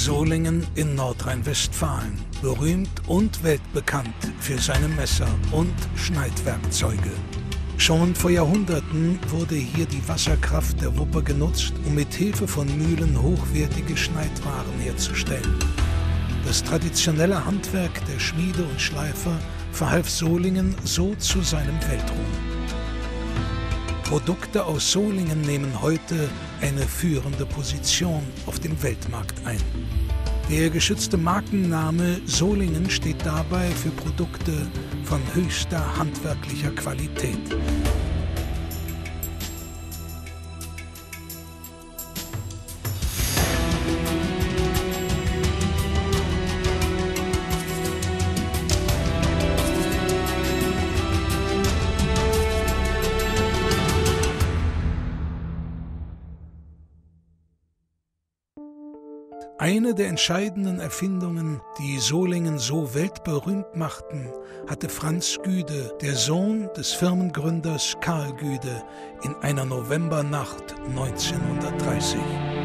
Solingen in Nordrhein-Westfalen, berühmt und weltbekannt für seine Messer und Schneidwerkzeuge. Schon vor Jahrhunderten wurde hier die Wasserkraft der Wupper genutzt, um mit Hilfe von Mühlen hochwertige Schneidwaren herzustellen. Das traditionelle Handwerk der Schmiede und Schleifer verhalf Solingen so zu seinem Weltruhm. Produkte aus Solingen nehmen heute eine führende Position auf dem Weltmarkt ein. Der geschützte Markenname Solingen steht dabei für Produkte von höchster handwerklicher Qualität. Eine der entscheidenden Erfindungen, die Solingen so weltberühmt machten, hatte Franz Güde, der Sohn des Firmengründers Karl Güde, in einer Novembernacht 1930.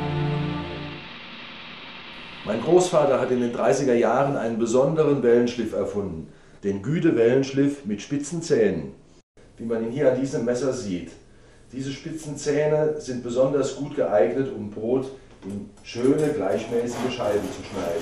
Mein Großvater hat in den 30er Jahren einen besonderen Wellenschliff erfunden, den Güde-Wellenschliff mit spitzen Zähnen, wie man ihn hier an diesem Messer sieht. Diese spitzen Zähne sind besonders gut geeignet, um Brot in schöne, gleichmäßige Scheiben zu schneiden.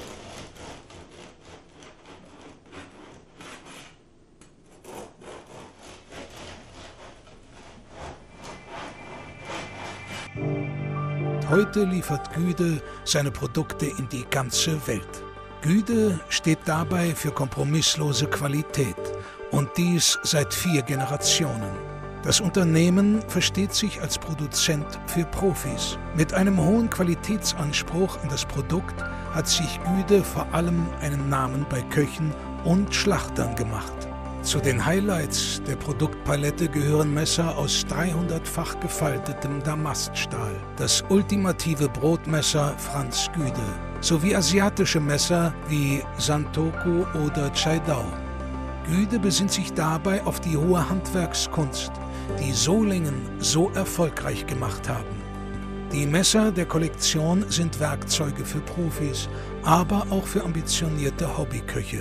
Heute liefert Güde seine Produkte in die ganze Welt. Güde steht dabei für kompromisslose Qualität und dies seit 4 Generationen. Das Unternehmen versteht sich als Produzent für Profis. Mit einem hohen Qualitätsanspruch an das Produkt hat sich Güde vor allem einen Namen bei Köchen und Schlachtern gemacht. Zu den Highlights der Produktpalette gehören Messer aus 300-fach gefaltetem Damaststahl, das ultimative Brotmesser Franz Güde, sowie asiatische Messer wie Santoku oder Chaidao. Güde besinnt sich dabei auf die hohe Handwerkskunst, die Solingen so erfolgreich gemacht haben. Die Messer der Kollektion sind Werkzeuge für Profis, aber auch für ambitionierte Hobbyköche.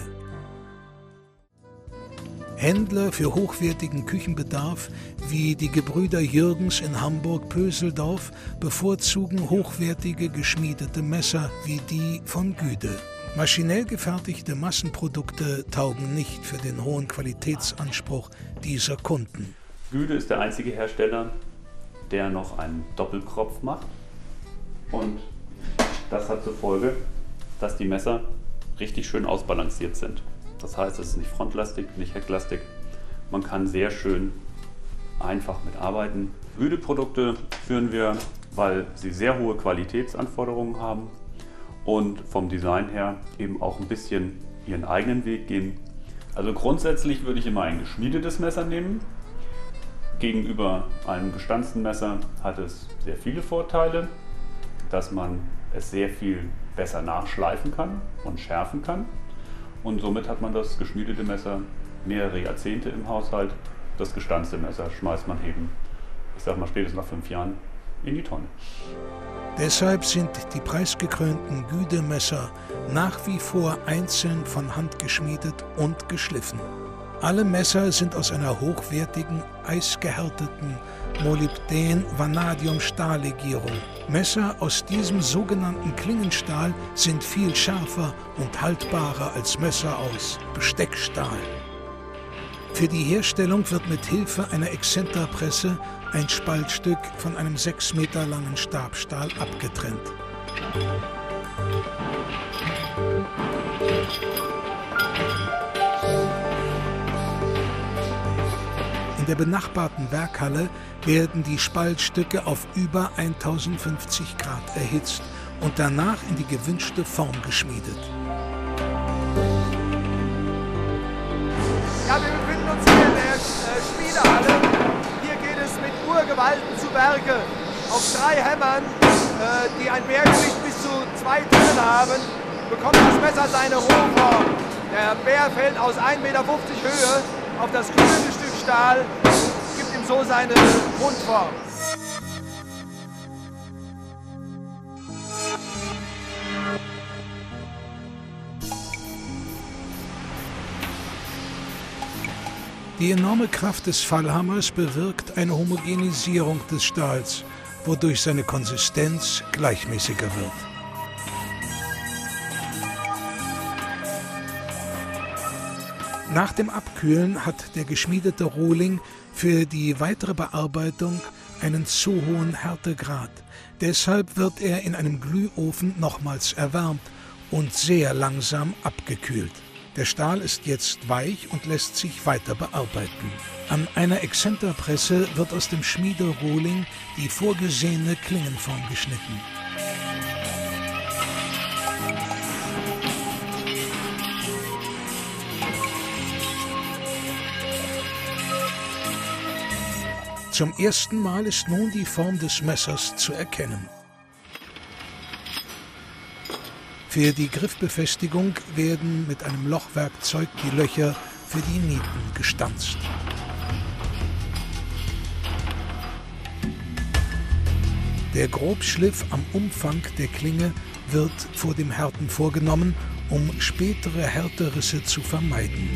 Händler für hochwertigen Küchenbedarf wie die Gebrüder Jürgens in Hamburg-Pöseldorf bevorzugen hochwertige geschmiedete Messer wie die von Güde. Maschinell gefertigte Massenprodukte taugen nicht für den hohen Qualitätsanspruch dieser Kunden. Güde ist der einzige Hersteller, der noch einen Doppelkropf macht, und das hat zur Folge, dass die Messer richtig schön ausbalanciert sind. Das heißt, es ist nicht frontlastig, nicht hecklastig. Man kann sehr schön einfach mitarbeiten. Güde-Produkte führen wir, weil sie sehr hohe Qualitätsanforderungen haben und vom Design her eben auch ein bisschen ihren eigenen Weg gehen. Also grundsätzlich würde ich immer ein geschmiedetes Messer nehmen. Gegenüber einem gestanzten Messer hat es sehr viele Vorteile, dass man es sehr viel besser nachschleifen kann und schärfen kann. Und somit hat man das geschmiedete Messer mehrere Jahrzehnte im Haushalt. Das gestanzte Messer schmeißt man eben, ich sag mal, spätestens nach 5 Jahren in die Tonne. Deshalb sind die preisgekrönten Güde-Messer nach wie vor einzeln von Hand geschmiedet und geschliffen. Alle Messer sind aus einer hochwertigen, eisgehärteten Molybdän-Vanadium-Stahllegierung. Messer aus diesem sogenannten Klingenstahl sind viel schärfer und haltbarer als Messer aus Besteckstahl. Für die Herstellung wird mit Hilfe einer Exzenterpresse ein Spaltstück von einem 6 Meter langen Stabstahl abgetrennt. In der benachbarten Werkhalle werden die Spaltstücke auf über 1050 Grad erhitzt und danach in die gewünschte Form geschmiedet. Ja, wir befinden uns hier in der Schmiedehalle. Hier geht es mit Urgewalten zu Werke. Auf 3 Hämmern, die ein Bärgewicht bis zu 2 Tonnen haben, bekommt das Messer seine Rohform. Der Bär fällt aus 1,50 Meter Höhe auf das glühende Stück Stahl, gibt ihm so seine Die enorme Kraft des Fallhammers bewirkt eine Homogenisierung des Stahls, wodurch seine Konsistenz gleichmäßiger wird. Nach dem Abkühlen hat der geschmiedete Rohling für die weitere Bearbeitung einen zu hohen Härtegrad. Deshalb wird er in einem Glühofen nochmals erwärmt und sehr langsam abgekühlt. Der Stahl ist jetzt weich und lässt sich weiter bearbeiten. An einer Exzenterpresse wird aus dem Schmiederohling die vorgesehene Klingenform geschnitten. Zum ersten Mal ist nun die Form des Messers zu erkennen. Für die Griffbefestigung werden mit einem Lochwerkzeug die Löcher für die Nieten gestanzt. Der Grobschliff am Umfang der Klinge wird vor dem Härten vorgenommen, um spätere Härterisse zu vermeiden.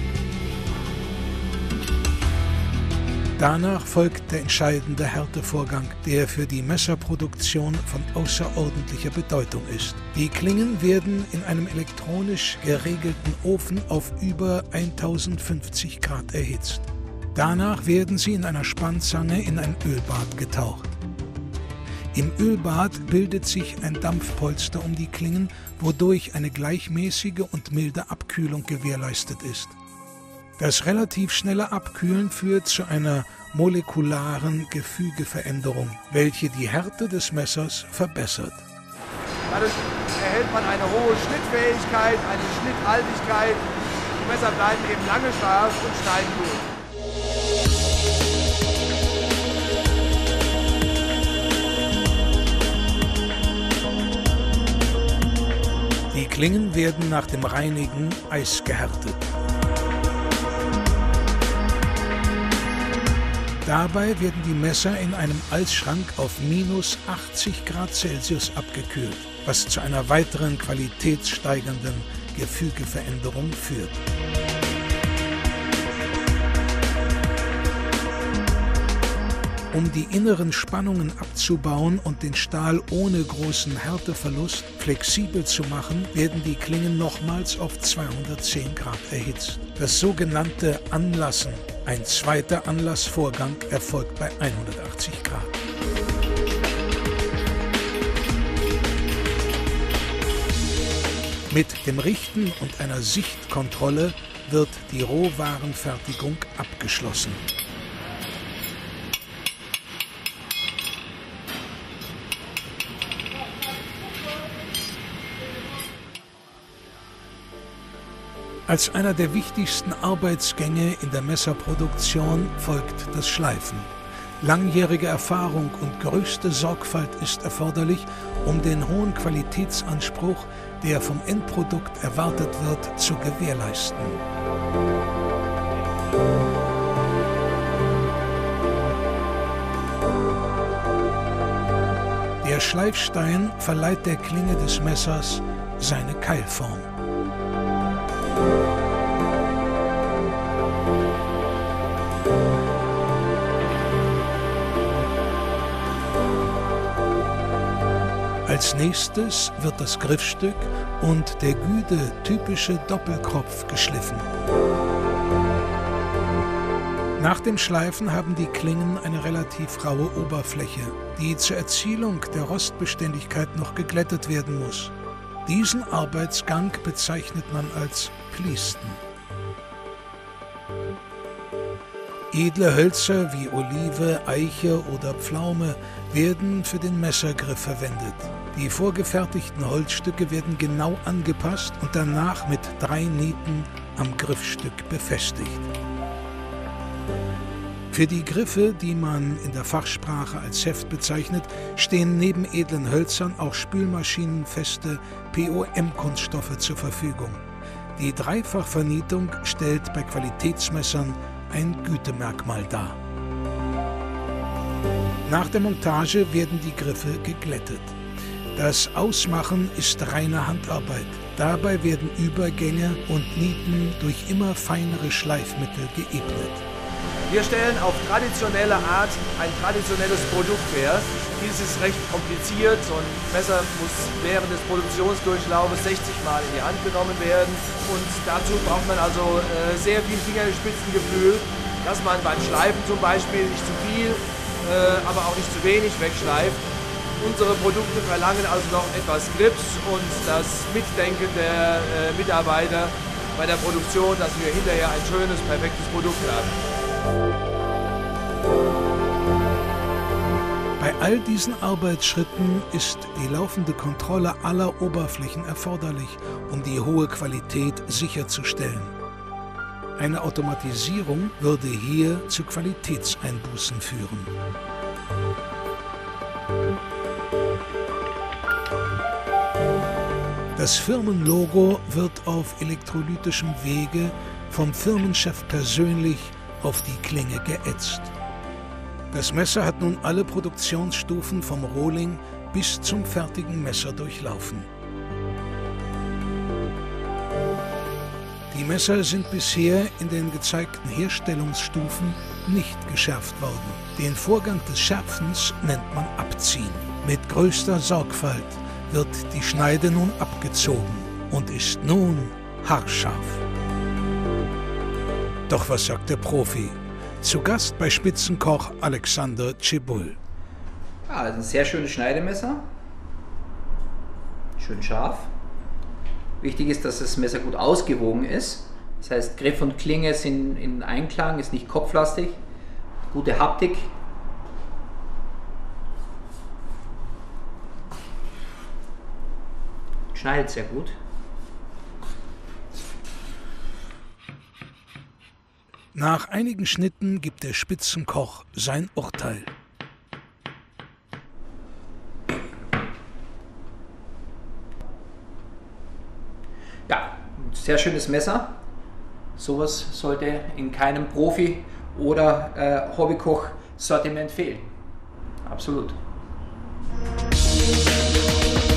Danach folgt der entscheidende Härtevorgang, der für die Messerproduktion von außerordentlicher Bedeutung ist. Die Klingen werden in einem elektronisch geregelten Ofen auf über 1050 Grad erhitzt. Danach werden sie in einer Spannzange in ein Ölbad getaucht. Im Ölbad bildet sich ein Dampfpolster um die Klingen, wodurch eine gleichmäßige und milde Abkühlung gewährleistet ist. Das relativ schnelle Abkühlen führt zu einer molekularen Gefügeveränderung, welche die Härte des Messers verbessert. Dadurch erhält man eine hohe Schnittfähigkeit, eine Schnitthaltigkeit. Die Messer bleiben eben lange scharf und schneiden gut. Die Klingen werden nach dem Reinigen eisgehärtet. Dabei werden die Messer in einem Eisschrank auf -80 Grad Celsius abgekühlt, was zu einer weiteren qualitätssteigernden Gefügeveränderung führt. Um die inneren Spannungen abzubauen und den Stahl ohne großen Härteverlust flexibel zu machen, werden die Klingen nochmals auf 210 Grad erhitzt. Das sogenannte Anlassen, ein zweiter Anlassvorgang, erfolgt bei 180 Grad. Mit dem Richten und einer Sichtkontrolle wird die Rohwarenfertigung abgeschlossen. Als einer der wichtigsten Arbeitsgänge in der Messerproduktion folgt das Schleifen. Langjährige Erfahrung und größte Sorgfalt ist erforderlich, um den hohen Qualitätsanspruch, der vom Endprodukt erwartet wird, zu gewährleisten. Der Schleifstein verleiht der Klinge des Messers seine Keilform. Als nächstes wird das Griffstück und der Güde-typische Doppelkropf geschliffen. Nach dem Schleifen haben die Klingen eine relativ raue Oberfläche, die zur Erzielung der Rostbeständigkeit noch geglättet werden muss. Diesen Arbeitsgang bezeichnet man als Pliesten. Edle Hölzer wie Olive, Eiche oder Pflaume werden für den Messergriff verwendet. Die vorgefertigten Holzstücke werden genau angepasst und danach mit 3 Nieten am Griffstück befestigt. Für die Griffe, die man in der Fachsprache als Heft bezeichnet, stehen neben edlen Hölzern auch spülmaschinenfeste POM-Kunststoffe zur Verfügung. Die Dreifachvernietung stellt bei Qualitätsmessern ein Gütemerkmal dar. Nach der Montage werden die Griffe geglättet. Das Ausmachen ist reine Handarbeit. Dabei werden Übergänge und Nieten durch immer feinere Schleifmittel geebnet. Wir stellen auf traditionelle Art ein traditionelles Produkt her. Dies ist recht kompliziert. So ein Messer muss während des Produktionsdurchlaufes 60 Mal in die Hand genommen werden. Und dazu braucht man also sehr viel Fingerspitzengefühl, dass man beim Schleifen zum Beispiel nicht zu viel, aber auch nicht zu wenig wegschleift. Unsere Produkte verlangen also noch etwas Grips und das Mitdenken der Mitarbeiter bei der Produktion, dass wir hinterher ein schönes, perfektes Produkt haben. Bei all diesen Arbeitsschritten ist die laufende Kontrolle aller Oberflächen erforderlich, um die hohe Qualität sicherzustellen. Eine Automatisierung würde hier zu Qualitätseinbußen führen. Das Firmenlogo wird auf elektrolytischem Wege vom Firmenchef persönlich auf die Klinge geätzt. Das Messer hat nun alle Produktionsstufen vom Rohling bis zum fertigen Messer durchlaufen. Die Messer sind bisher in den gezeigten Herstellungsstufen nicht geschärft worden. Den Vorgang des Schärfens nennt man Abziehen. Mit größter Sorgfalt wird die Schneide nun abgezogen und ist nun haarscharf. Doch was sagt der Profi? Zu Gast bei Spitzenkoch Alexander Cebul. Ja, das ist ein sehr schönes Schneidemesser. Schön scharf. Wichtig ist, dass das Messer gut ausgewogen ist. Das heißt, Griff und Klinge sind in Einklang, ist nicht kopflastig. Gute Haptik. Schneidet sehr gut. Nach einigen Schnitten gibt der Spitzenkoch sein Urteil. Ja, ein sehr schönes Messer. Sowas sollte in keinem Profi- oder Hobbykoch-Sortiment fehlen. Absolut.